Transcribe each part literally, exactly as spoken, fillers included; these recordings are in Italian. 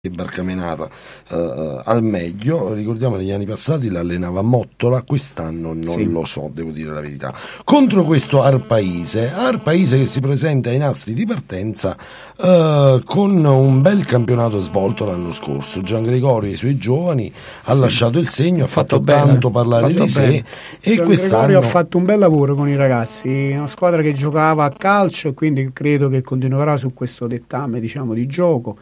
Barcamenata eh, al meglio. Ricordiamo negli anni passati l'allenava Mottola, quest'anno non sì. lo so, devo dire la verità. Contro questo Arpaise, Arpaise che si presenta ai nastri di partenza eh, con un bel campionato svolto l'anno scorso. Gian Gregorio e i suoi giovani ha sì. lasciato il segno, ha fatto, fatto tanto parlare fatto di bene. sé e Gian quest'anno Gregorio ha fatto un bel lavoro con i ragazzi, una squadra che giocava a calcio e quindi credo che continuerà su questo dettame, diciamo, di gioco.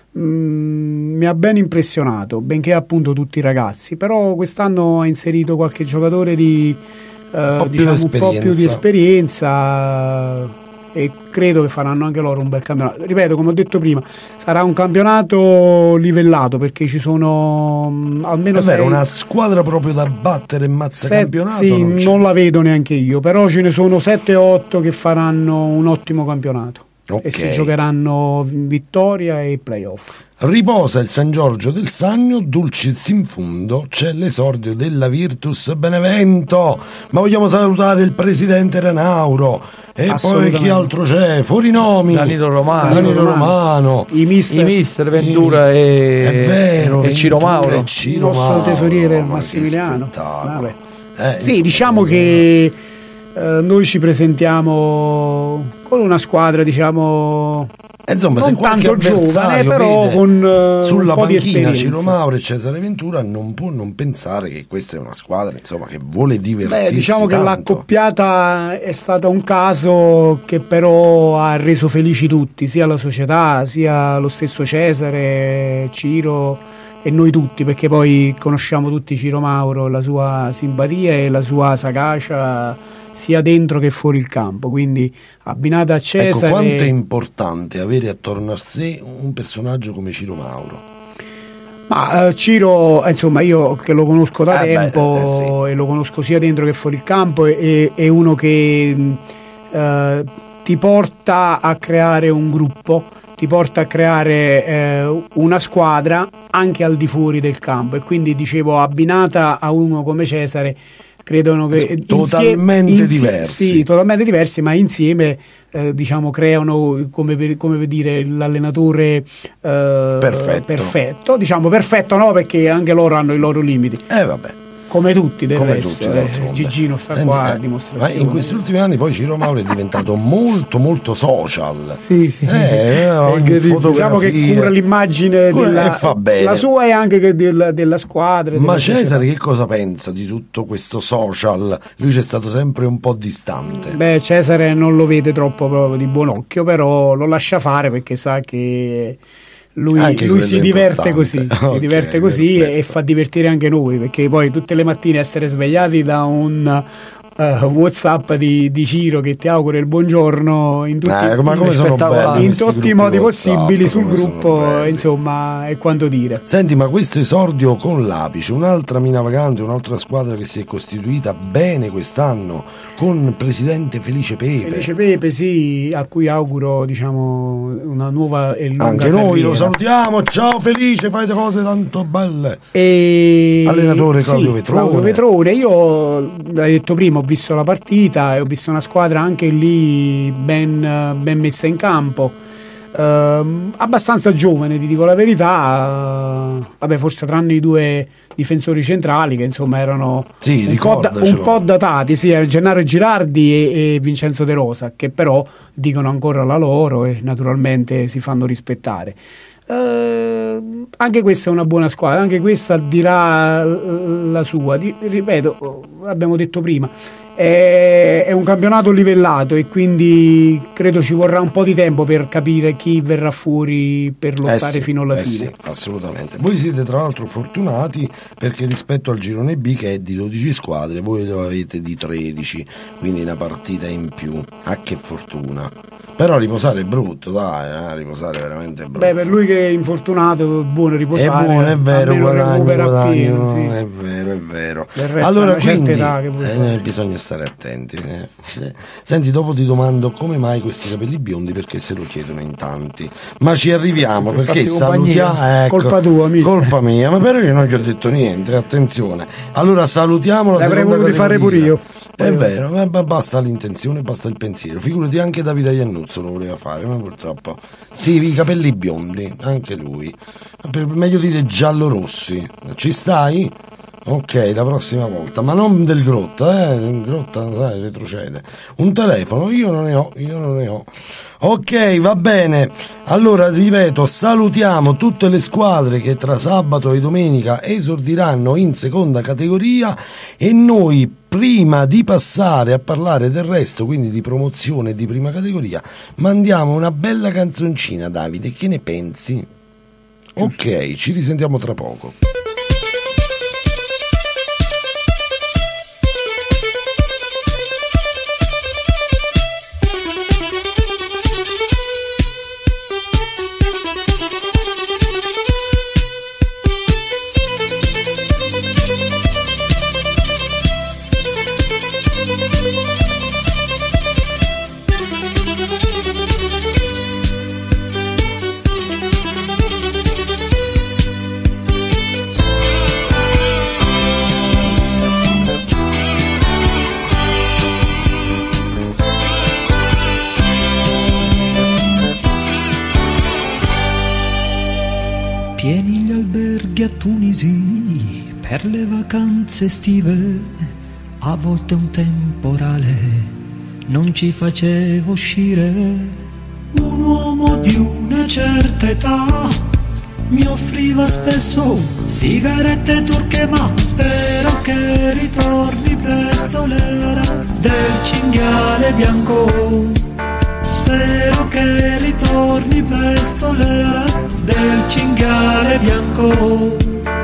Mm, mi ha ben impressionato, benché appunto tutti i ragazzi, però quest'anno ha inserito qualche giocatore di eh, un, diciamo, un po' più di esperienza e credo che faranno anche loro un bel campionato. Ripeto, come ho detto prima, sarà un campionato livellato perché ci sono mh, almeno è vero, sei... una squadra proprio da battere in mazza Set, campionato sì, non, non la vedo neanche io, però ce ne sono sette otto che faranno un ottimo campionato. Okay. E si giocheranno vittoria e playoff. Riposa il San Giorgio del Sannio, dulcis in fundo c'è l'esordio della Virtus Benevento. Ma vogliamo salutare il presidente Renauro e poi chi altro c'è? Fuori nomi, Danilo Romano, Danilo Romano. I mister, I mister Ventura I, e, è vero, e Ciro Mauro, e Ciro il nostro Mauro, tesoriere Massimiliano. Eh, sì, diciamo che eh, noi ci presentiamo con una squadra, diciamo, insomma, non se qualche tanto giovane, però vede con uh, sulla un po' panchina di Ciro Mauro e Cesare Ventura non può non pensare che questa è una squadra, insomma, che vuole divertirsi. Beh, diciamo tanto. Che l'accoppiata è stata un caso che però ha reso felici tutti, sia la società, sia lo stesso Cesare, Ciro e noi tutti, perché poi conosciamo tutti Ciro Mauro, la sua simpatia e la sua sagacia sia dentro che fuori il campo, quindi abbinata a Cesare. Ecco, quanto è importante avere attorno a sé un personaggio come Ciro Mauro. Ma uh, Ciro, insomma, io che lo conosco da eh tempo beh, eh, sì. e lo conosco sia dentro che fuori il campo, è, è uno che uh, ti porta a creare un gruppo, ti porta a creare eh, una squadra anche al di fuori del campo, e quindi dicevo, abbinata a uno come Cesare, credono che totalmente insie- diversi sì, totalmente diversi, ma insieme eh, diciamo creano, come per, come per dire, l'allenatore eh, perfetto. perfetto diciamo perfetto no, perché anche loro hanno i loro limiti, eh vabbè come tutti del come resto, tutti, eh, Gigino sta Senti, qua a eh, dimostrazione. ma in questi ultimi anni poi Ciro Mauro è diventato molto molto social. Sì, sì. Eh, diciamo che cura l'immagine cura della, e fa bene. La sua e anche che della, della squadra. Ma della Cesare società. Che cosa pensa di tutto questo social? Lui c'è stato sempre un po' distante. Beh, Cesare non lo vede troppo proprio di buon occhio, però lo lascia fare perché sa che lui, lui si diverte così, okay, si diverte così perfetto. E fa divertire anche noi, perché poi tutte le mattine essere svegliati da un uh, WhatsApp di, di Ciro che ti augura il buongiorno in tutti, eh, ma come sono belli, in tutti i modi WhatsApp, possibili sul gruppo, insomma, è quanto dire. Senti, ma questo esordio con l'Apice, un'altra mina vagante, un'altra squadra che si è costituita bene quest'anno con presidente Felice Pepe. Felice Pepe, sì, a cui auguro, diciamo, una nuova e lunga anche noi carriera. Lo salutiamo, ciao Felice, fai le cose tanto belle. E... allenatore Claudio sì, Vetrone. Claudio Vetrone, io l'hai detto prima, ho visto la partita e ho visto una squadra anche lì ben, ben messa in campo, uh, abbastanza giovane, ti dico la verità, uh, vabbè, forse tranne i due difensori centrali che insomma erano sì, un, po da, un po' datati, sì, Gennaro Girardi e, e Vincenzo De Rosa, che però dicono ancora la loro e naturalmente si fanno rispettare. Uh, anche questa è una buona squadra, anche questa dirà la sua. Di, ripeto, abbiamo detto prima, è, è un campionato livellato e quindi credo ci vorrà un po' di tempo per capire chi verrà fuori per lottare eh sì, fino alla eh fine. Sì, assolutamente. Voi siete tra l'altro fortunati perché rispetto al girone B, che è di dodici squadre, voi lo avete di tredici, quindi una partita in più. Ah, che fortuna. Però riposare è brutto, dai, eh, riposare è veramente brutto. Beh, per lui che è infortunato è buono riposare. È buono, è vero, guadagno, guadagno, pieno, sì. è vero, è vero. Allora, quindi, età che eh, bisogna stare attenti. Eh. Senti, dopo ti domando come mai questi capelli biondi, perché se lo chiedono in tanti. Ma ci arriviamo, per perché salutiamo. Ecco, colpa tua, mister. Colpa mia, ma però io non gli ho detto niente, attenzione. Allora salutiamo la L'avrei seconda voluto fare pure io. È vero, ma basta l'intenzione, basta il pensiero. Figurati, anche Davide Iannuzzo lo voleva fare, ma purtroppo. Sì, i capelli biondi, anche lui. Per meglio dire giallo-rossi. Ci stai? Ok, la prossima volta, ma non del Grotta, eh, il Grotta, sai, retrocede. Un telefono, io non ne ho, io non ne ho. Ok, va bene. Allora, ripeto, salutiamo tutte le squadre che tra sabato e domenica esordiranno in seconda categoria e noi, prima di passare a parlare del resto, quindi di promozione e di prima categoria, mandiamo una bella canzoncina, Davide, che ne pensi? Ok, ci risentiamo tra poco. Pieni gli alberghi a Tunisi per le vacanze estive, a volte un temporale non ci faceva uscire. Un uomo di una certa età mi offriva spesso sigarette turche, ma spero che ritorni presto l'era del cinghiale bianco. Spero che ritorni presto l'era del cinghiale bianco.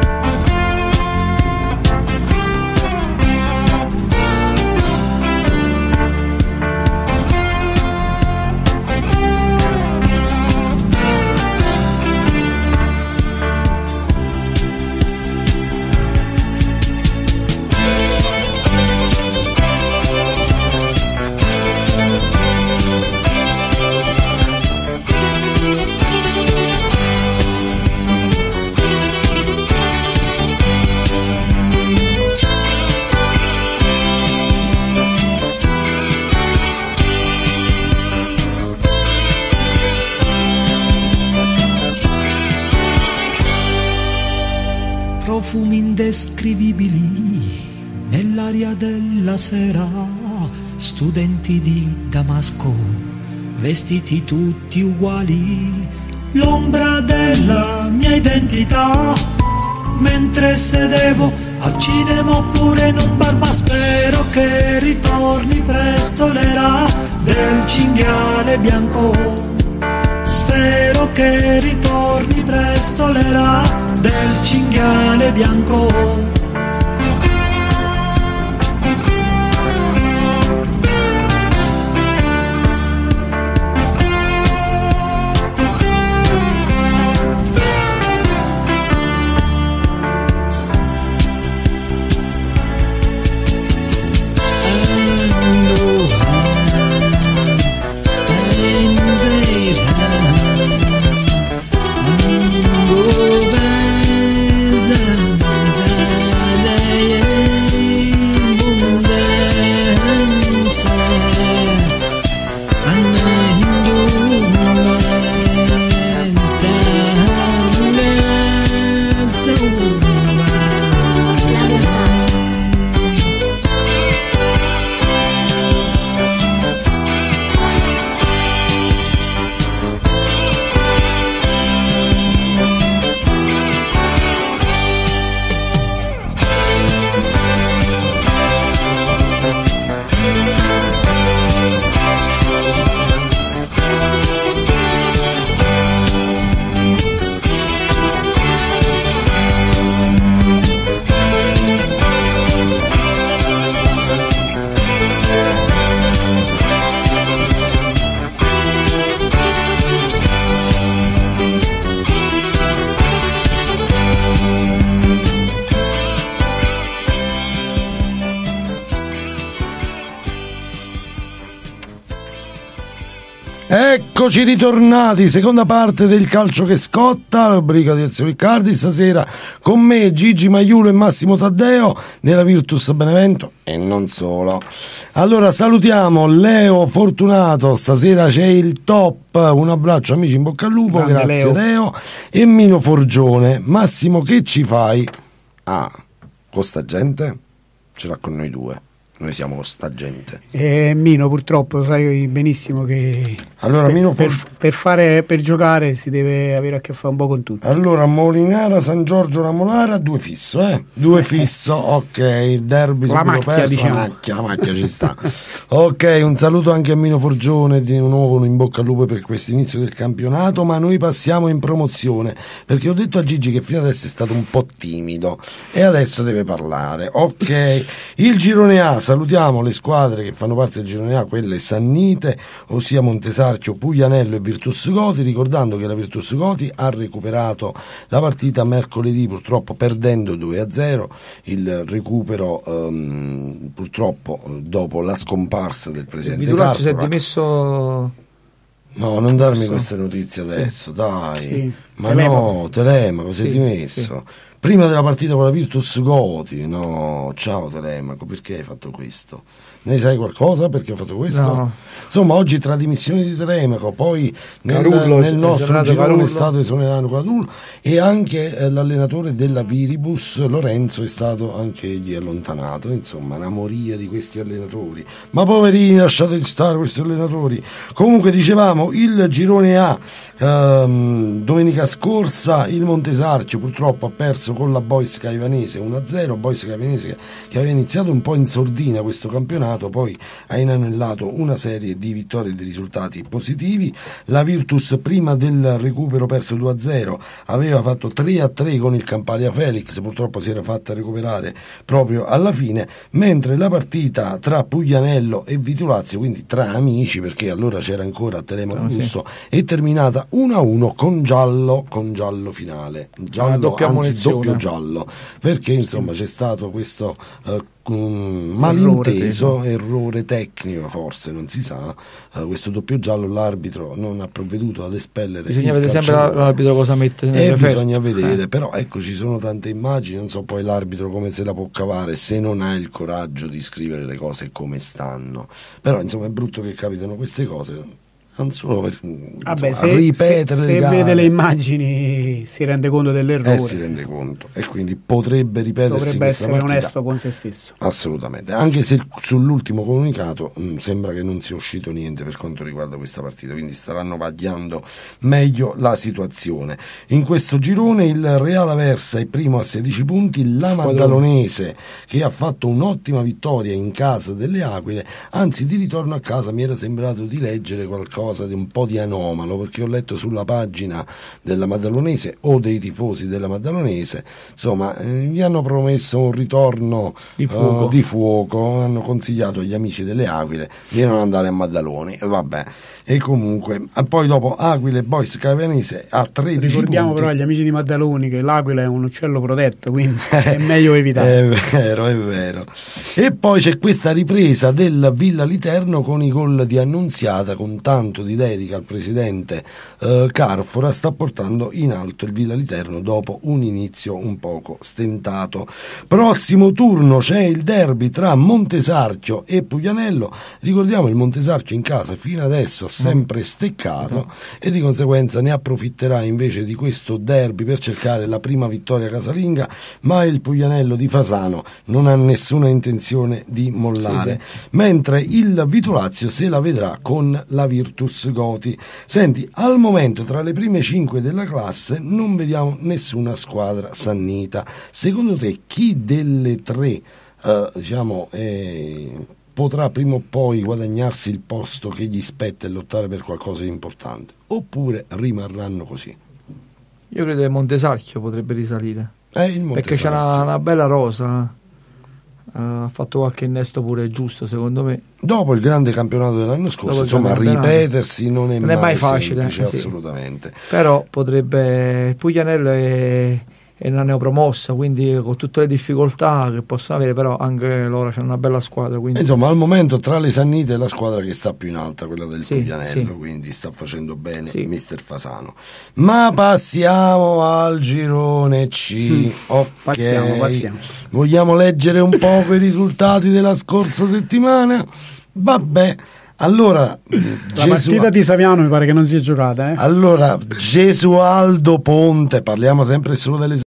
Profumi indescrivibili nell'aria della sera, studenti di Damasco, vestiti tutti uguali, l'ombra della mia identità, mentre sedevo al cinema oppure in un bar, ma spero che ritorni presto l'era del cinghiale bianco. Spero che ritorni presto l'era del cinghiale bianco. Go back. Eccoci ritornati, seconda parte del Calcio che scotta, la rubrica di Ezio Riccardi, stasera con me Gigi Maiulo e Massimo Taddeo della Virtus Benevento e non solo. Allora salutiamo Leo Fortunato, stasera c'è il top, un abbraccio amici, in bocca al lupo, grande grazie Leo. Leo E Mino Forgione. Massimo, che ci fai? Ah, con sta gente? Ce l'ha con noi due. Noi siamo con sta gente. Eh, Mino, purtroppo sai benissimo che allora, per, Mino per, for... per fare per giocare si deve avere a che fare un po' con tutto. Allora, Molinara, San Giorgio, La Molara, due fisso, eh? Due fisso, ok, derby la macchia, perso, diciamo. la macchia, la macchia ci sta. Ok, un saluto anche a Mino Forgione, di nuovo un in bocca al lupo per questo inizio del campionato, ma noi passiamo in promozione, perché ho detto a Gigi che fino adesso è stato un po' timido e adesso deve parlare. Ok, il girone A, salutiamo le squadre che fanno parte del girone A, quelle sannite, ossia Montesarchio, Puglianello e Virtus Goti, ricordando che la Virtus Goti ha recuperato la partita mercoledì, purtroppo perdendo due a zero, il recupero um, purtroppo dopo la scomparsa del presidente Vitulazzi si è Carpora. dimesso. No, non darmi Adesso. queste notizie adesso, sì. Dai. Sì. Ma Telemaco. no, Telemaco, si è Sì, dimesso. Prima della partita con la Virtus Goti, no, ciao Telemaco, perché hai fatto questo? Ne sai qualcosa perché ho fatto questo? No. Insomma, oggi tra dimissioni di Telemaco, poi nel, Carullo, nel nostro esonerato girone Carullo. è stato esonerato Carullo e anche eh, l'allenatore della Viribus, Lorenzo, è stato anche egli allontanato. Insomma, una moria di questi allenatori. Ma poverini, lasciate stare questi allenatori. Comunque dicevamo, il girone A, ehm, domenica scorsa il Montesarchio purtroppo ha perso con la Boys Caivanese uno a zero, Boys Caivanese che, che aveva iniziato un po' in sordina questo campionato, poi ha inanellato una serie di vittorie e di risultati positivi. La Virtus prima del recupero perso due a zero aveva fatto tre a tre con il Campania Felix, purtroppo si era fatta recuperare proprio alla fine, mentre la partita tra Puglianello e Vitulazio, quindi tra amici perché allora c'era ancora Telemaco Oh, sì. Russo, è terminata uno a uno con giallo, con giallo finale, giallo, doppia anzi ammonizione. doppio giallo, perché insomma c'è stato questo eh, um, malinteso, errore, errore tecnico forse, non si sa, eh, questo doppio giallo l'arbitro non ha provveduto ad espellere. Bisogna il vedere sempre calciatore. l'arbitro cosa mette E nelle bisogna feste. vedere, Eh. però ecco, ci sono tante immagini, non so poi l'arbitro come se la può cavare se non ha il coraggio di scrivere le cose come stanno, però insomma è brutto che capitano queste cose, non solo per Vabbè, insomma, se, ripetere se, le se gare. vede le immagini si rende conto dell'errore. Eh, si rende conto e quindi potrebbe ripetersi Dovrebbe questa essere partita. onesto con se stesso. Assolutamente, anche se sull'ultimo comunicato mh, sembra che non sia uscito niente per quanto riguarda questa partita, quindi staranno vagliando meglio la situazione. In questo girone il Real Aversa è primo a sedici punti, la Maddalonese che ha fatto un'ottima vittoria in casa delle Aquile, anzi di ritorno a casa mi era sembrato di leggere qualcosa di un po' di anomalo, perché ho letto sulla pagina della Maddalonese o dei tifosi della Maddalonese, insomma, eh, gli hanno promesso un ritorno Di fuoco. uh, di fuoco, hanno consigliato agli amici delle Aquile di non andare a Maddaloni, e vabbè, e comunque ah, poi dopo Aquile Boys Caivanese a tredici Ricordiamo punti. però agli amici di Maddaloni che l'Aquila è un uccello protetto, quindi è meglio evitare. È vero, è vero. E poi c'è questa ripresa del Villa Literno con i gol di Annunziata, con tanto di dedica al presidente eh, Carfora, sta portando in alto il Villa Literno dopo un inizio un poco stentato. Prossimo turno c'è il derby tra Montesarchio e Puglianello. Ricordiamo il Montesarchio in casa fino adesso ha sempre steccato mm. e di conseguenza ne approfitterà invece di questo derby per cercare la prima vittoria casalinga, ma il Puglianello di Fasano non ha nessuna intenzione di mollare, sì, sì. mentre il Vitulazio se la vedrà con la Virtus Goti. Senti, al momento tra le prime cinque della classe non vediamo nessuna squadra sannita. Secondo te chi delle tre eh, diciamo eh, potrà prima o poi guadagnarsi il posto che gli spetta e lottare per qualcosa di importante, oppure rimarranno così? Io credo che Montesarchio potrebbe risalire, eh, il perché c'è una, una bella rosa. Uh, ha fatto qualche innesto pure giusto secondo me dopo il grande campionato dell'anno scorso, insomma ripetersi non è, non mai, è mai facile, semplice, sì. assolutamente, però potrebbe, il Puglianello è, è una neopromossa, quindi con tutte le difficoltà che possono avere, però anche loro c'è una bella squadra, quindi... Insomma, al momento tra le Sannite è la squadra che sta più in alta, quella del sì, Puglianello, sì. quindi sta facendo bene sì. mister Fasano. Ma passiamo al girone C. Mm. Ok, passiamo, passiamo. Vogliamo leggere un po' i risultati della scorsa settimana? Vabbè. Allora, la Gesu... partita di Saviano mi pare che non sia giocata, eh? Allora, Gesualdo Ponte, parliamo sempre solo delle